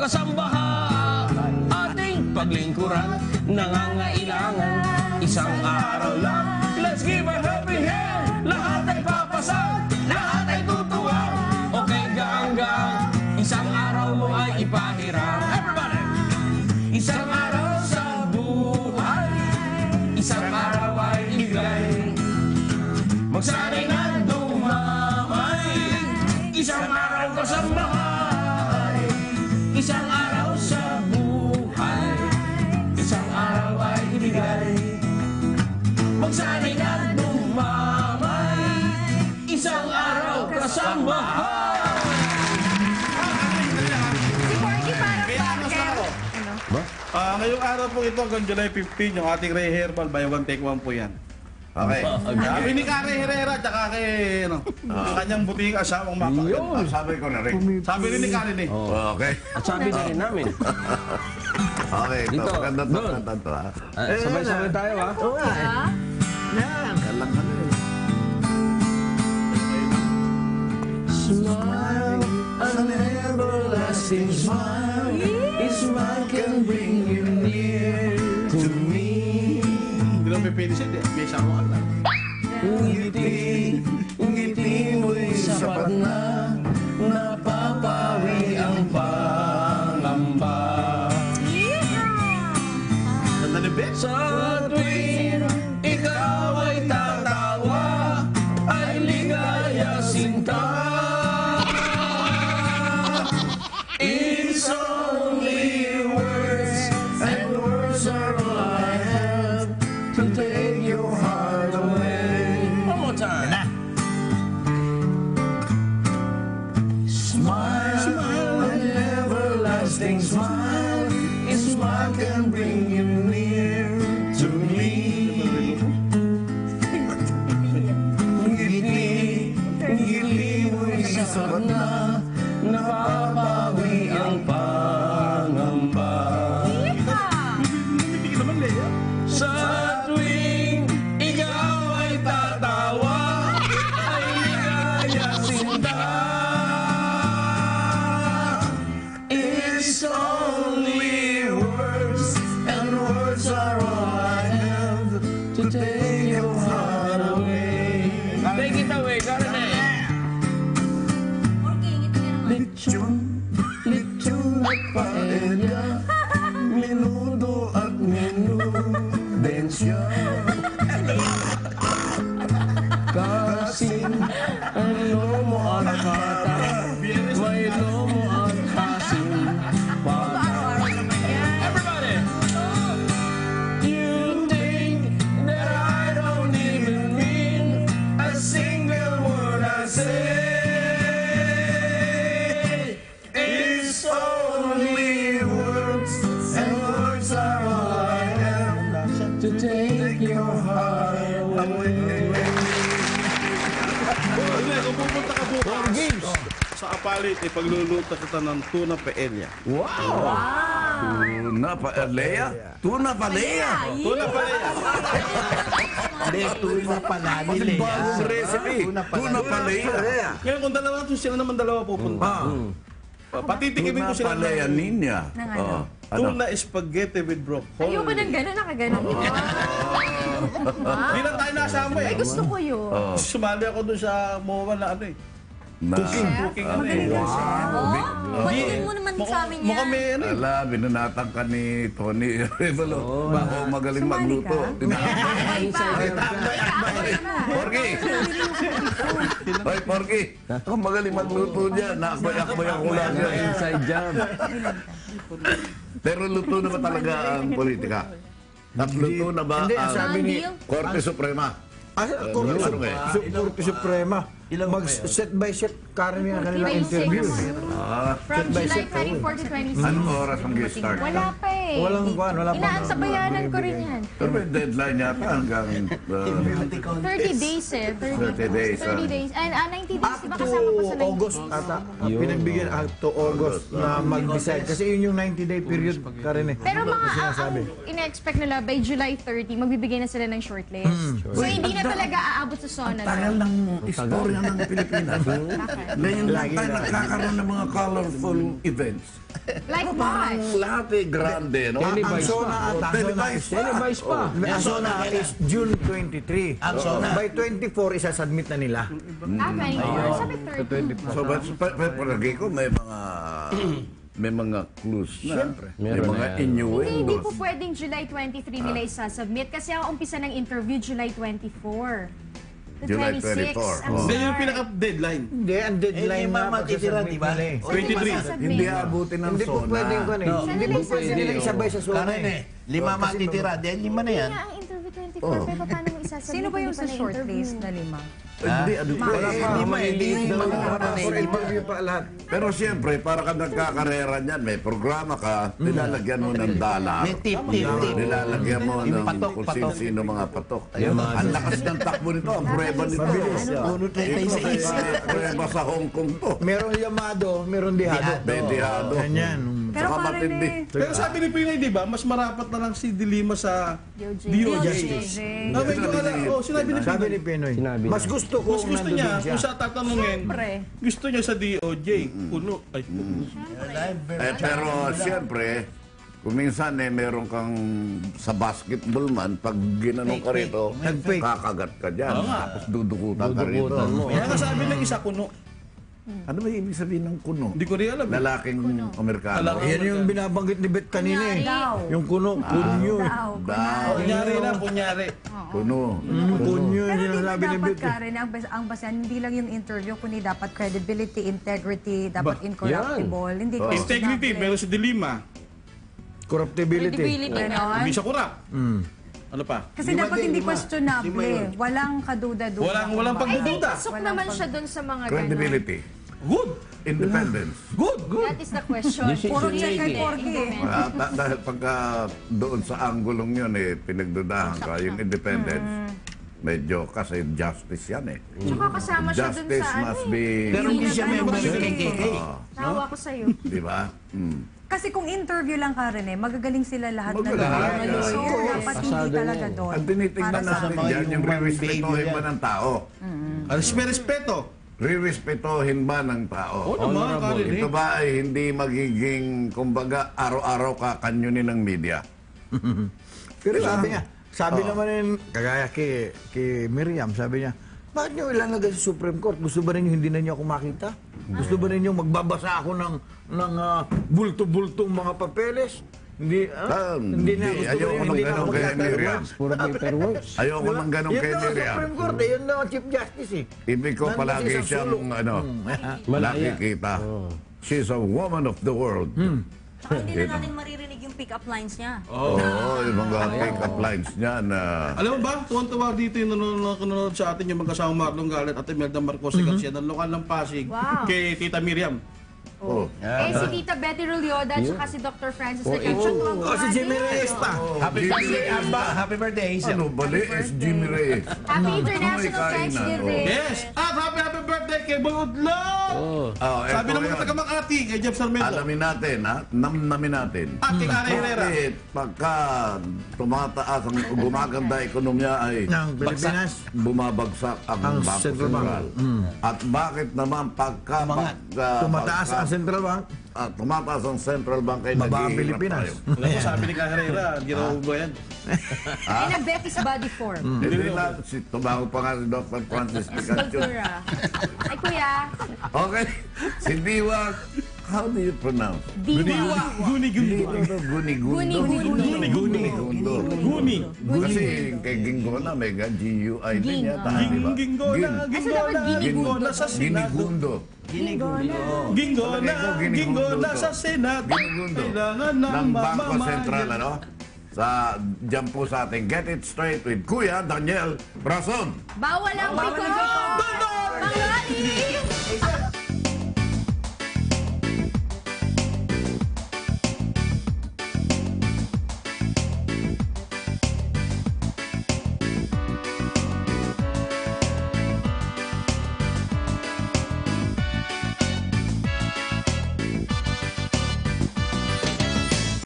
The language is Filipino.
kasambahan, ating paglingkuran, nangangailangan isang araw lang. Let's give a happy hand, lahat ay papasag, lahat ay tutuwa. Okay, gang-gang, isang araw mo ay ipahiram. Everybody! Isang araw sa buhay, isang araw ay ibigay. Magsanay na dumamay, isang araw kasambahay. Isang araw sa buhay, isang araw ay ibigay. Magsanay na dumamay, isang araw kasambahay. Si Porky parang Parker. Ngayong araw po ito, hanggang July 15, yung ating Ray Herbal, buy one take one po yan. Okay. Sabi ni Kare Herrera, tsaka kay kanyang buting asawang mapakit. Sabi ko na rin. Sabi rin ni Karen eh. Okay. At sabi na rin namin. Okay, ito. Dito, Maganda to. doon. Maganda to, ha? Sabay-sabay tayo, ha? Oo nga eh. Yan, kalang ka na eh. Smile, an everlasting smile. A smile can bring you near to me. Hindi lang may penis eh. May isang mo alam. Ngiti mo'y sapat na, napapawi ang pangamba. Sandali, Bet. Sa tuwing ikaw ay tatawa, ay ligaya sinta. It's only words, and words are all I have to take your heart away. One more time. Smile, an everlasting smile. A smile can bring you near to me. Ngiti mo'y sapat na, napapawi ang pangamba. Hindi naman, Lea. Sa tuwing ikaw ay tatawa, ay ligaya sinta. It's only words, and words are all I have to take your heart away. Take it away, Karen. Lechon at paella, menudo at menudensya. Kasing ang lomo at kata, may lomo at kasing pata. Everybody! You think that I don't even mean a single word I say. It's only words, and words are all I have to take your heart away. Hindi, kung pupunta ka bukas sa Apalit, ipagluluto kita ng tuna paella. Tuna paella? Tuna paella? Tuna paella. Hindi, tuna pala nila. Bagong recipe. Tuna paella. Ngayon, kung dalawa to, sila naman dalawa pupunta. Patitikimin ko Tuna sila. paella ninya. Oo. Tuna spaghetti with broccoli. Ayoko ng gano'n, nakaganon. Hindi lang tayo nasama eh. Ay, gusto ko yun. Sumali ako doon sa MOA na ano eh. Cooking ano eh. Oh, patingin mo naman sa amin yan. Mukhang may ano eh. Ala, binanatan ka ni Tony Revalo. Bako magaling magluto. Porky! Hoy, Porky! Ako magaling magluto dyan. Nakabay-akbay ako lang dyan. Inside job. Pero luto na ba talaga ang politika? Luto na ba Hindi, ang ang sabi ni Korte Suprema? Korte Suprema, mag-set by set karamihan kanilang interview. From July 24 to 26. Anong oras ang start? Wala pa eh. Walang kuwan, wala pa. Inaansabayanan ko rin yan. Pero may deadline yata hanggang 30 days eh. 30 days. 30 days. And 90 days, di ba Up kasama pa sa to 90 August days? ata. Pinagbigyan up to August na mag-decide. Kasi yun yung 90-day period ka rin eh. Pero mga ang ina-expect nila by July 30, magbibigay na sila ng shortlist. So hindi na talaga aabot sa SONA. Tagal ng story yan ng Pilipinas. Ngayon lang tayo nagkakaroon ng mga colorful events. Like Parang what? lahat grande, no? Ang Sona ata. Televised pa. Ang Sona is June 23. Ang Sona. By 24, isasubmit na nila. Ah, 24. Sabi 30. So, palagi ko may mga clues na. May mga Hindi innuendos. po pwedeng July 23 nila isasubmit kasi ang umpisa ng interview July 24. The July 26. 24. I'm Hindi yung sorry. pinaka-deadline. Hindi, ang deadline lima na matitira, di ba? nila eh. Saan nila 23. isasubmit? Hindi abutin ng Hindi po Sona. pwedeng ko eh. No. Hindi po pwede nila isabay sa Sona Karen eh. 5 matitira. Then 5 na yan. Kaya ang interview 24, pero paano mo isasubmit? Sino ba yung Hindi sa pa shortlist na-interview? na 5? Hindi, ano pa. Wala pa. Hindi Wala mga pa. For interview pa lahat. Pero siyempre, para ka nagkakarera niyan, may programa ka, nilalagyan mo ng dala. May tip. Nilalagyan mo ng patok, kung patok. sino mga patok. Ang lakas ng takbo nito, ang prueba nito. Puno 36. Prueba sa Hong Kong to. Meron Yamado, meron Dihado. Bendihado. Ganyan. Pero Saka parang matindi. Pero sabi ni Pinoy, di ba, mas marapat na lang si Dilima sa DOJ. Ah, medyo sinabi ni Sabi Pinoy. ni Pinoy, mas gusto ko Mas gusto nandun niya, din siya. kung sa tatanungin, Siyempre. gusto niya sa DOJ. Puno. Ay, Pero siyempre, kung minsan meron kang sa basketball man, pag ginanong ka rito, Nag-fake. kakagat ka dyan. Tapos dudukutan ka rito. kaya nga sabi ng isa kuno. Ano ba ibig sabihin ng kuno? Hindi ko rin alam. Lalaking Amerikano. Lalaki. Yan yung binabanggit ni Bet kanina eh. Daw. Yung kuno, kunyo. Daw. Kunyari na, kunyari. Kuno. Kunyo, Pero yung di ba sinabi ni dapat, Bet. Karen, ang basehan, hindi lang yung interview, kundi dapat credibility, integrity, dapat incorruptible. Hindi Integrity, meron si Dilima. Corruptibility. Ganon. Hindi siya kurap. Ano pa? Kasi dapat hindi questionable. Walang kaduda-duda. Walang Ay, pagdududa. pasok naman siya dun sa mga ganun. Credibility. Good. Independence. Good. That is the question. Puro check kay Porky eh. Dahil pagka doon sa anggulong yun pinagdudahan ka, yung independence, medyo kasi justice yan eh. Tsaka kasama siya dun Justice sa ano must eh. be, Pero hindi siya member ng KKK. Nawa ko sa'yo. di ba? Kasi kung interview lang, Karen, magagaling sila lahat na Magagaling. lawyer. So, dapat hindi talaga doon. Ang tinitignan Para sa natin mga dyan, yung human re-respetuhin baby ba yan. ng tao? Respeto. Re-respetuhin ba ng tao? Oo naman, Karen. Ito ba ay hindi magiging, kumbaga, araw-araw kakanyunin ng media? Pero sabi naman yun, kagaya kay Miriam, sabi niya, bakit niyo ilalagay sa Supreme Court? Gusto ba ninyo hindi na niyo ako makita? Gusto ba ninyo magbabasa ako ng bulto-bultong mga papeles? Hindi, hindi na. Gusto Ayoko ba nang hindi na ganun ako kay magtatalo? Miriam. Puro paperworks. Ayoko nang ganun Yun kay na ang Miriam. Supreme Court eh. Yun na ang Chief Justice eh. Ibig ko Nandun palagi siya sa siyang, sulok. nakikita. She's a woman of the world. Saka hindi na natin maririnig yung pick-up lines niya. Oo, yung mga pick-up lines niya na... Alam mo ba, tuwan-tuwa dito yung nanonood sa atin yung magkasama Marlon Galet at Imelda Marcos Garcia ng lokal ng Pasig Wow. kay Tita Miriam. Oh. Si Tita Betty Rulioda at saka si Dr. Francis Lecacho. Oh, si Jimmy Reyes pa. Happy birthday, Amba. Happy birthday. Ano, bali is Jimmy Reyes. Happy International May kainan, Thanksgiving. Yes! At happy birthday kay Boy Udlong! Sabi eto naman yun. ng taga-Makati kay Jeff Sarmiento. Alamin natin, ha? Namnamin natin. At kay Karen Herrera. Bakit pagka tumataas ang gumaganda ekonomiya ay Ng Pilipinas. bumabagsak ang Ang Bangko Central Bank. Sentral? At bakit naman pagka Tumataas ang Central Bank. tumataas ang Central Bank ay Baba ang naghihirap Pilipinas. tayo? Alam mo, sabi ni Karen Herrera, hindi raw ba yan? In a Betty's body form. Hindi na, tumago pa nga si Dr. Francis Picacho. Sculptura. Ay, kuya. Okay, si Diwag, how do you pronounce? Diwa. Guni-guni. Gunigundo. Guni-gundo. Guni. Kasi kay Ginggona may G-U-I din yata, di ba? Ginggona. Asa dapat Ginggona sa Senado. Ginigundo. Ginggona sa Senado. Ginigundo. Kailangan Ng Bangko mamamayan. Sentral, ano? Sa, dyan po sa ating Get It Straight with Kuya Daniel Brason. Bawal ang piko. Mangali.